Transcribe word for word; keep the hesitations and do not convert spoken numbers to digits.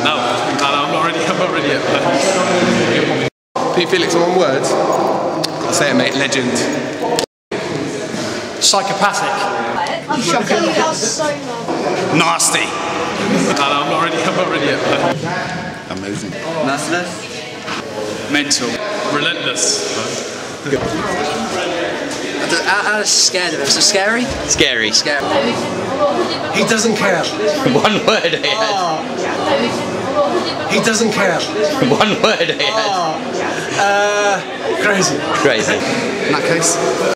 No, no, no, I'm not ready. I'm not ready yet. Peter Felix, one word. Gotta say it, mate. Legend. Psychopathic. Shocking. Nasty. No, no, I'm not ready. I'm not ready yet. Amazing. Merciless. Mental. Relentless. I, I was scared of him. So scary? Scary. Scary. He doesn't care. One word I had. Oh. He doesn't care. One word I had. Oh. Uh, crazy. Crazy. In that case.